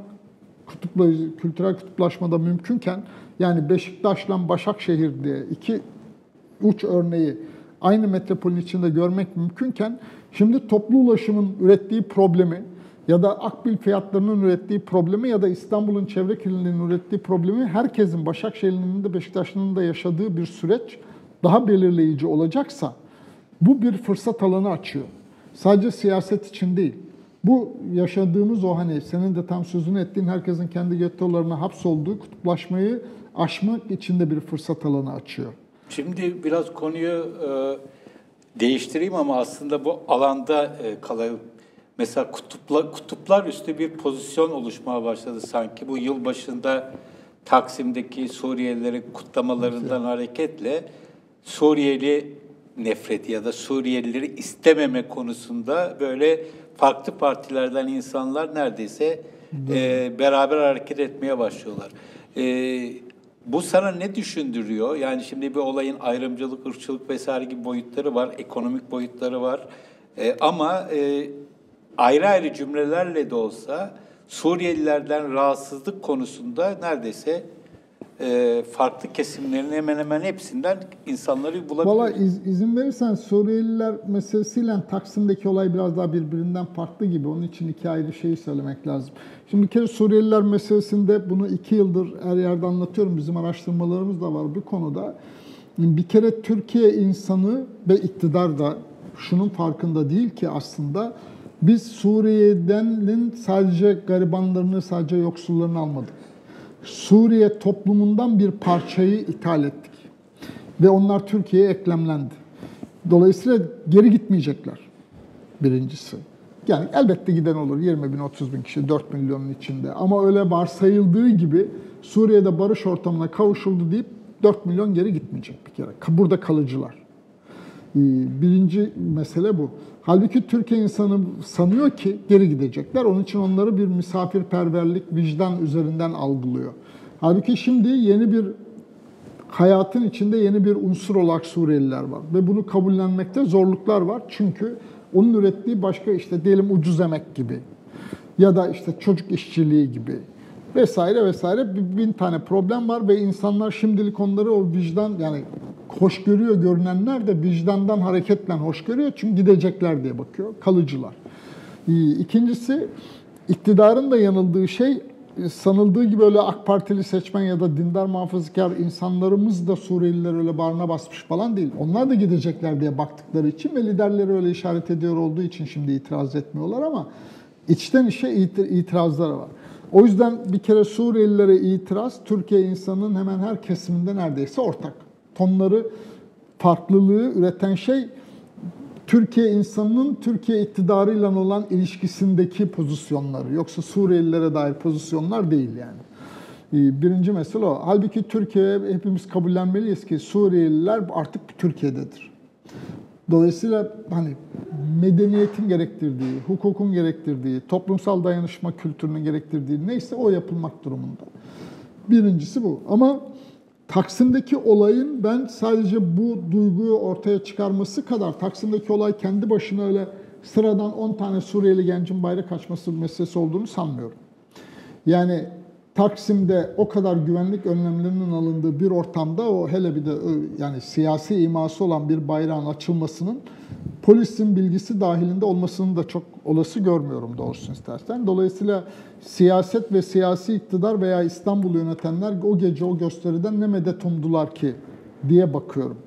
kültürel kutuplaşmada mümkünken, yani Beşiktaş'la Başakşehir diye iki uç örneği aynı metropolün içinde görmek mümkünken, şimdi toplu ulaşımın ürettiği problemi ya da akbil fiyatlarının ürettiği problemi ya da İstanbul'un çevre kirliliğinin ürettiği problemi herkesin, Başakşehir'in de Beşiktaşlı'nın da yaşadığı bir süreç daha belirleyici olacaksa bu bir fırsat alanı açıyor. Sadece siyaset için değil. Bu yaşadığımız o hani senin de tam sözünü ettiğin herkesin kendi gettolarına hapsolduğu kutuplaşmayı aşmak için de bir fırsat alanı açıyor. Şimdi biraz konuyu değiştireyim ama aslında bu alanda kalalım. Mesela kutuplar üstü bir pozisyon oluşmaya başladı sanki. Bu yıl başında Taksim'deki Suriyelilerin kutlamalarından hareketle Suriyeli nefreti ya da Suriyelileri istememe konusunda böyle farklı partilerden insanlar neredeyse beraber hareket etmeye başlıyorlar. Bu sana ne düşündürüyor? Yani şimdi bir olayın ayrımcılık, ırkçılık vesaire gibi boyutları var, ekonomik boyutları var. Ama ayrı ayrı cümlelerle de olsa Suriyelilerden rahatsızlık konusunda neredeyse farklı kesimlerin hemen hemen hepsinden insanları bulabiliyoruz. Valla izin verirsen Suriyeliler meselesiyle Taksim'deki olay biraz daha birbirinden farklı gibi. Onun için iki ayrı şeyi söylemek lazım. Şimdi bir kere Suriyeliler meselesinde bunu 2 yıldır her yerde anlatıyorum. Bizim araştırmalarımız da var bu konuda. Bir kere Türkiye insanı ve iktidar da şunun farkında değil ki aslında biz Suriye'den sadece garibanlarını, sadece yoksullarını almadık. Suriye toplumundan bir parçayı ithal ettik. Ve onlar Türkiye'ye eklemlendi. Dolayısıyla geri gitmeyecekler birincisi. Yani elbette giden olur 20 bin, 30 bin kişi 4 milyonun içinde. Ama öyle varsayıldığı gibi Suriye'de barış ortamına kavuşuldu deyip 4 milyon geri gitmeyecek bir kere. Burada kalıcılar. Birinci mesele bu. Halbuki Türkiye insanı sanıyor ki geri gidecekler. Onun için onları bir misafirperverlik, vicdan üzerinden algılıyor. Halbuki şimdi yeni bir hayatın içinde yeni bir unsur olarak Suriyeliler var. Ve bunu kabullenmekte zorluklar var. Çünkü onun ürettiği başka işte diyelim ucuz emek gibi ya da işte çocuk işçiliği gibi vesaire vesaire 1000 tane problem var ve insanlar şimdilik onları o vicdan yani hoş görüyor görünenler de vicdandan hareketle hoş görüyor çünkü gidecekler diye bakıyor. Kalıcılar. İkincisi iktidarın da yanıldığı şey sanıldığı gibi öyle AK Partili seçmen ya da dindar muhafazakar insanlarımız da Suriyeliler öyle bağrına basmış falan değil. Onlar da gidecekler diye baktıkları için ve liderleri öyle işaret ediyor olduğu için şimdi itiraz etmiyorlar ama içten içe itirazları var. O yüzden bir kere Suriyelilere itiraz Türkiye insanının hemen her kesiminde neredeyse ortak. Tonları, farklılığı üreten şey Türkiye insanının Türkiye iktidarıyla olan ilişkisindeki pozisyonları. Yoksa Suriyelilere dair pozisyonlar değil yani. Birinci mesele o. Halbuki Türkiye'ye hepimiz kabullenmeliyiz ki Suriyeliler artık Türkiye'dedir. Dolayısıyla hani medeniyetin gerektirdiği, hukukun gerektirdiği, toplumsal dayanışma kültürünün gerektirdiği neyse o yapılmak durumunda. Birincisi bu. Ama Taksim'deki olayın ben sadece bu duyguyu ortaya çıkarması kadar Taksim'deki olay kendi başına öyle sıradan 10 tane Suriyeli gencin bayrak açması meselesi olduğunu sanmıyorum. Yani Taksim'de o kadar güvenlik önlemlerinin alındığı bir ortamda o hele bir de yani siyasi iması olan bir bayrağın açılmasının polisin bilgisi dahilinde olmasını da çok olası görmüyorum doğrusunu istersen. Dolayısıyla siyaset ve siyasi iktidar veya İstanbul'u yönetenler o gece o gösteriden ne medet umdular ki diye bakıyorum.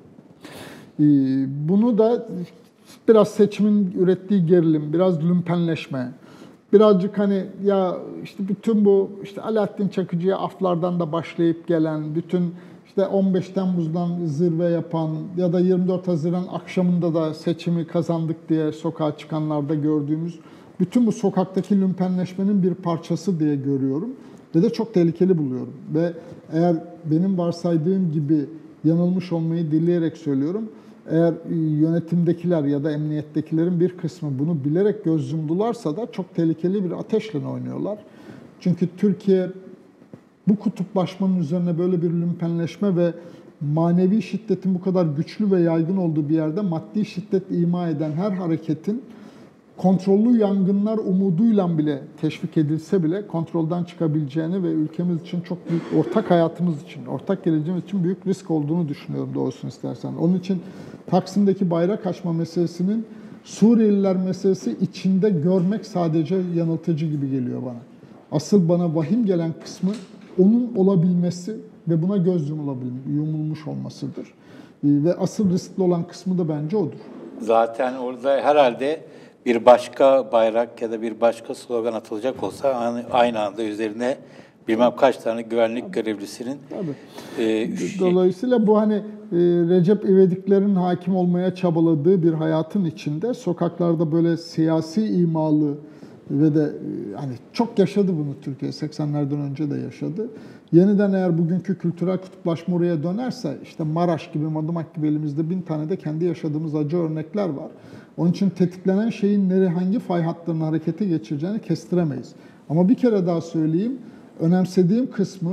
Bunu da biraz seçimin ürettiği gerilim, biraz lümpenleşme, birazcık hani ya işte bütün bu işte Alaaddin Çakıcı'ya aflardan da başlayıp gelen, bütün işte 15 Temmuz'dan zirve yapan ya da 24 Haziran akşamında da seçimi kazandık diye sokağa çıkanlarda gördüğümüz bütün bu sokaktaki lümpenleşmenin bir parçası diye görüyorum ve de çok tehlikeli buluyorum. Ve eğer benim varsaydığım gibi yanılmış olmayı dileyerek söylüyorum, eğer yönetimdekiler ya da emniyettekilerin bir kısmı bunu bilerek göz yumdularsa da çok tehlikeli bir ateşle oynuyorlar. Çünkü Türkiye bu kutuplaşmanın üzerine böyle bir lümpenleşme ve manevi şiddetin bu kadar güçlü ve yaygın olduğu bir yerde maddi şiddet ima eden her hareketin kontrollü yangınlar umuduyla bile teşvik edilse bile kontrolden çıkabileceğini ve ülkemiz için çok büyük, ortak hayatımız için, ortak geleceğimiz için büyük risk olduğunu düşünüyorum doğrusunu istersen. Onun için Taksim'deki bayrak açma meselesinin Suriyeliler meselesi içinde görmek sadece yanıltıcı gibi geliyor bana. Asıl bana vahim gelen kısmı onun olabilmesi ve buna göz yumulmuş olmasıdır. Ve asıl riskli olan kısmı da bence odur. Zaten orada herhalde bir başka bayrak ya da bir başka slogan atılacak olsa aynı anda üzerine bilmem kaç tane güvenlik görevlisinin... Dolayısıyla bu hani Recep İvediklerin hakim olmaya çabaladığı bir hayatın içinde sokaklarda böyle siyasi imalı ve de hani çok yaşadı bunu Türkiye, 80'lerden önce de yaşadı. Yeniden eğer bugünkü kültürel kutuplaşma oraya dönerse işte Maraş gibi, Madımak gibi elimizde 1000 tane de kendi yaşadığımız acı örnekler var. Onun için tetiklenen şeyin hangi fay hatlarını harekete geçireceğini kestiremeyiz. Ama bir kere daha söyleyeyim, önemsediğim kısmı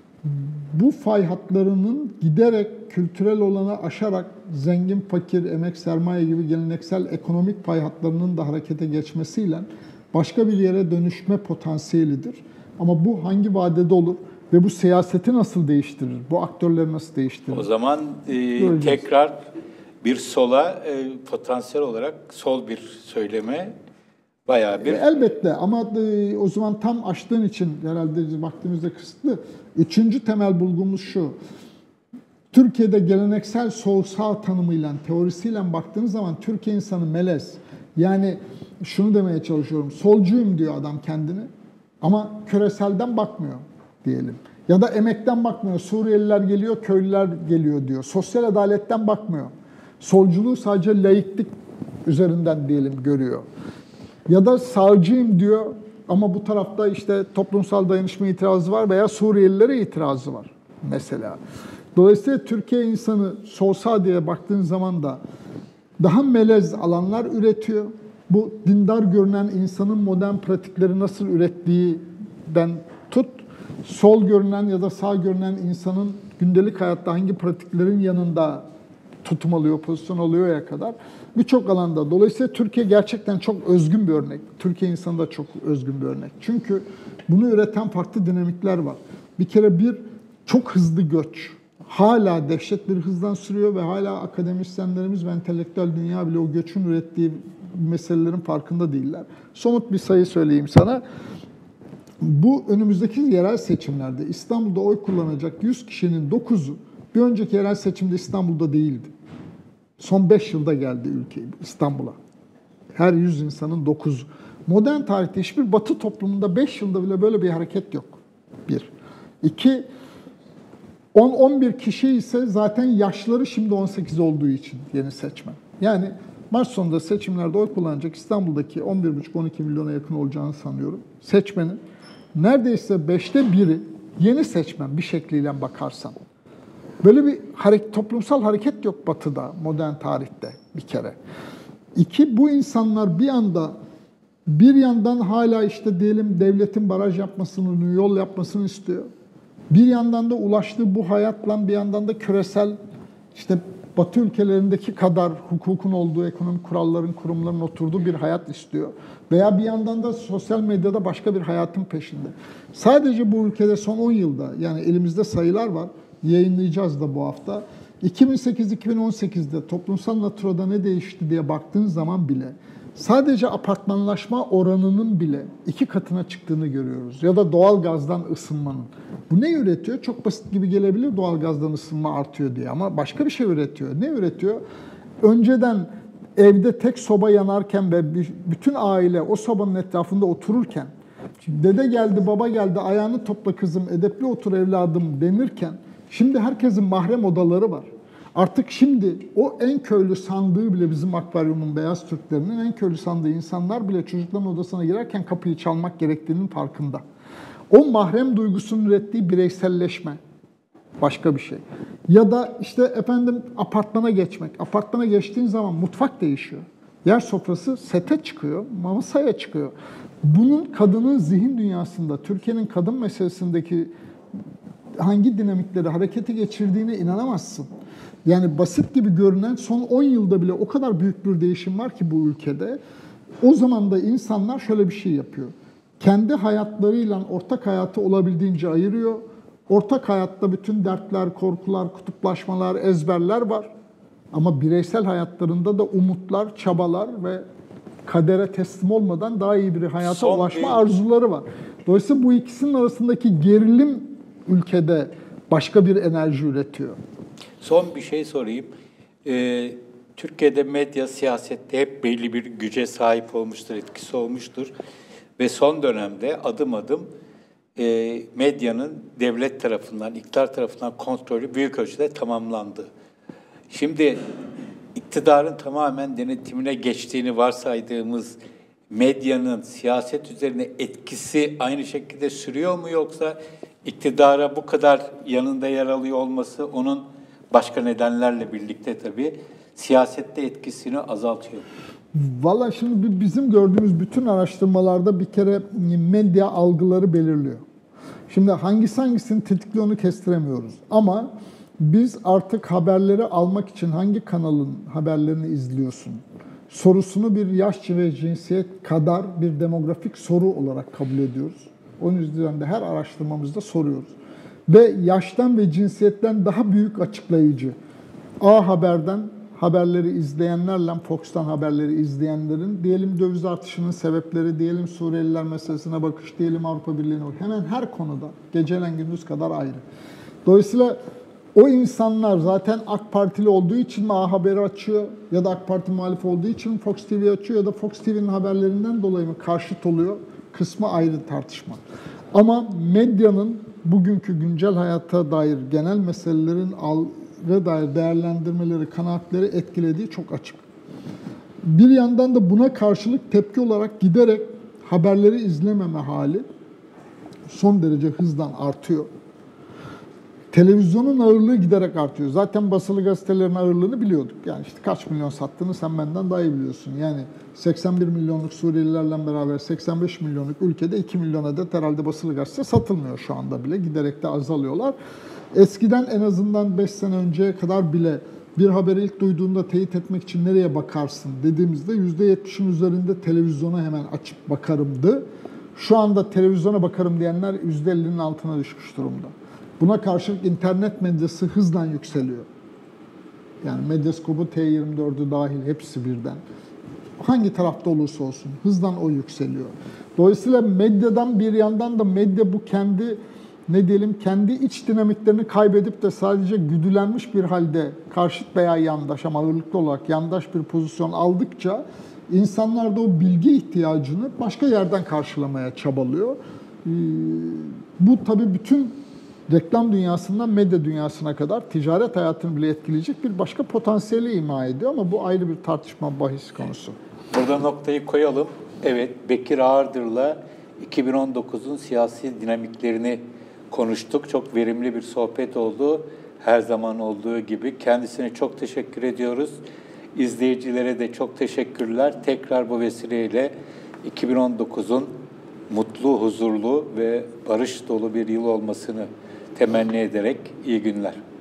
bu fay hatlarının giderek kültürel olanı aşarak zengin, fakir, emek, sermaye gibi geleneksel ekonomik fay hatlarının da harekete geçmesiyle başka bir yere dönüşme potansiyelidir. Ama bu hangi vadede olur? Ve bu siyaseti nasıl değiştirir? Bu aktörleri nasıl değiştirir? O zaman tekrar bir sola potansiyel olarak sol bir söyleme bayağı bir... Elbette ama o zaman tam açtığın için herhalde vaktimiz de kısıtlı. Üçüncü temel bulgumuz şu. Türkiye'de geleneksel sol-sağ tanımıyla, teorisiyle baktığınız zaman Türkiye insanı melez. Yani şunu demeye çalışıyorum. Solcuyum diyor adam kendini ama küreselden bakmıyor diyelim. Ya da emekten bakmıyor. Suriyeliler geliyor, köylüler geliyor diyor. Sosyal adaletten bakmıyor. Solculuğu sadece laiklik üzerinden diyelim görüyor. Ya da sağcıyım diyor ama bu tarafta işte toplumsal dayanışma itirazı var veya Suriyelilere itirazı var mesela. Dolayısıyla Türkiye insanı sol-sağ diye baktığın zaman da daha melez alanlar üretiyor. Bu dindar görünen insanın modern pratikleri nasıl ürettiğinden tut, sol görünen ya da sağ görünen insanın gündelik hayatta hangi pratiklerin yanında tutum alıyor, pozisyon alıyor'ya kadar birçok alanda. Dolayısıyla Türkiye gerçekten çok özgün bir örnek. Türkiye insanı da çok özgün bir örnek. Çünkü bunu üreten farklı dinamikler var. Bir kere çok hızlı göç. Hala dehşet bir hızdan sürüyor ve hala akademisyenlerimiz ve entelektüel dünya bile o göçün ürettiği meselelerin farkında değiller. Somut bir sayı söyleyeyim sana. Bu önümüzdeki yerel seçimlerde İstanbul'da oy kullanacak 100 kişinin 9'u bir önceki yerel seçimde İstanbul'da değildi. Son 5 yılda geldi İstanbul'a. Her 100 insanın 9'u. Modern tarihte hiçbir Batı toplumunda 5 yılda bile böyle bir hareket yok. 1. 2. 10-11 kişi ise zaten yaşları şimdi 18 olduğu için yeni seçmen. Yani Mart sonunda seçimlerde oy kullanacak İstanbul'daki 11,5-12 milyona yakın olacağını sanıyorum. Seçmenin neredeyse 5'te 1'i yeni seçmen bir şekliyle bakarsan. Böyle bir toplumsal hareket yok Batı'da, modern tarihte bir kere. 2, bu insanlar bir yandan hala işte diyelim devletin baraj yapmasını, yol yapmasını istiyor. Bir yandan da ulaştığı bu hayatla bir yandan da küresel işte Batı ülkelerindeki kadar hukukun olduğu, ekonomik kuralların, kurumların oturduğu bir hayat istiyor. Veya bir yandan da sosyal medyada başka bir hayatın peşinde. Sadece bu ülkede son 10 yılda, yani elimizde sayılar var, yayınlayacağız da bu hafta. 2008-2018'de toplumsal naturada ne değişti diye baktığın zaman bile sadece apartmanlaşma oranının bile 2 katına çıktığını görüyoruz. Ya da doğal gazdan ısınmanın. Bu ne üretiyor? Çok basit gibi gelebilir doğal gazdan ısınma artıyor diye ama başka bir şey üretiyor. Ne üretiyor? Önceden evde tek soba yanarken ve bütün aile o sobanın etrafında otururken, dede geldi, baba geldi, ayağını topla kızım, edepli otur evladım denirken, şimdi herkesin mahrem odaları var. Artık şimdi o en köylü sandığı bile bizim akvaryumun beyaz Türklerinin en köylü sandığı insanlar bile çocukların odasına girerken kapıyı çalmak gerektiğinin farkında. O mahrem duygusunun ürettiği bireyselleşme başka bir şey. Ya da işte efendim apartmana geçmek. Apartmana geçtiğin zaman mutfak değişiyor. Yer sofrası sete çıkıyor, masaya çıkıyor. Bunun kadının zihin dünyasında, Türkiye'nin kadın meselesindeki hangi dinamikleri harekete geçirdiğine inanamazsın. Yani basit gibi görünen son 10 yılda bile o kadar büyük bir değişim var ki bu ülkede. O zaman da insanlar şöyle bir şey yapıyor. Kendi hayatlarıyla ortak hayatı olabildiğince ayırıyor. Ortak hayatta bütün dertler, korkular, kutuplaşmalar, ezberler var. Ama bireysel hayatlarında da umutlar, çabalar ve kadere teslim olmadan daha iyi bir hayata ulaşma arzuları var. Dolayısıyla bu ikisinin arasındaki gerilim ülkede başka bir enerji üretiyor. Son bir şey sorayım. Türkiye'de medya, siyasette hep belli bir güce sahip olmuştur, etkisi olmuştur. Ve son dönemde adım adım medyanın devlet tarafından, iktidar tarafından kontrolü büyük ölçüde tamamlandı. Şimdi iktidarın tamamen denetimine geçtiğini varsaydığımız medyanın siyaset üzerine etkisi aynı şekilde sürüyor mu, yoksa iktidara bu kadar yanında yer alıyor olması onun başka nedenlerle birlikte tabii siyasette etkisini azaltıyor? Valla şimdi bizim gördüğümüz bütün araştırmalarda bir kere medya algıları belirliyor. Şimdi hangisini tetikliyor onu kestiremiyoruz. Ama biz artık haberleri almak için hangi kanalın haberlerini izliyorsun sorusunu bir yaş ve cinsiyet kadar bir demografik soru olarak kabul ediyoruz. Onun yüzden de her araştırmamızda soruyoruz. ve yaştan ve cinsiyetten daha büyük açıklayıcı. A Haber'den haberleri izleyenlerle Fox'tan haberleri izleyenlerin, diyelim döviz artışının sebepleri, diyelim Suriyeliler meselesine bakış, diyelim Avrupa Birliği'ne bakış, hemen her konuda gecelen gündüz kadar ayrı. Dolayısıyla o insanlar zaten AK Partili olduğu için mi A Haber'i açıyor ya da AK Parti muhalif olduğu için mi Fox TV'yi açıyor ya da Fox TV'nin haberlerinden dolayı mı karşıt oluyor kısmı ayrı tartışma. Ama medyanın bugünkü güncel hayata dair genel meselelerin dair değerlendirmeleri, kanaatleri etkilediği çok açık. Bir yandan da buna karşılık tepki olarak giderek haberleri izlememe hali son derece hızla artıyor. Televizyonun ağırlığı giderek artıyor. Zaten basılı gazetelerin ağırlığını biliyorduk. Yani işte kaç milyon sattığını sen benden daha iyi biliyorsun. Yani 81 milyonluk Suriyelilerle beraber 85 milyonluk ülkede 2 milyon adet herhalde basılı gazete satılmıyor şu anda bile. Giderek de azalıyorlar. Eskiden en azından 5 sene önceye kadar bile bir haberi ilk duyduğunda teyit etmek için nereye bakarsın dediğimizde %70'in üzerinde televizyona hemen açıp bakarımdı. Şu anda televizyona bakarım diyenler %50'nin altına düşmüş durumda. Buna karşılık internet medyası hızla yükseliyor. Yani Medyascope'u, T24'ü dahil hepsi birden. Hangi tarafta olursa olsun hızla o yükseliyor. Dolayısıyla medyadan bir yandan da medya bu kendi kendi iç dinamiklerini kaybedip de sadece güdülenmiş bir halde karşıt veya yandaş ama ağırlıklı olarak yandaş bir pozisyon aldıkça insanlar da o bilgi ihtiyacını başka yerden karşılamaya çabalıyor. Bu tabii bütün reklam dünyasından medya dünyasına kadar ticaret hayatını bile etkileyecek bir başka potansiyeli ima ediyor ama bu ayrı bir tartışma, bahis konusu. Burada noktayı koyalım. Evet, Bekir Ağırdır'la 2019'un siyasi dinamiklerini konuştuk. Çok verimli bir sohbet oldu. Her zaman olduğu gibi. Kendisine çok teşekkür ediyoruz. İzleyicilere de çok teşekkürler. Tekrar bu vesileyle 2019'un mutlu, huzurlu ve barış dolu bir yıl olmasını temenni ederek iyi günler.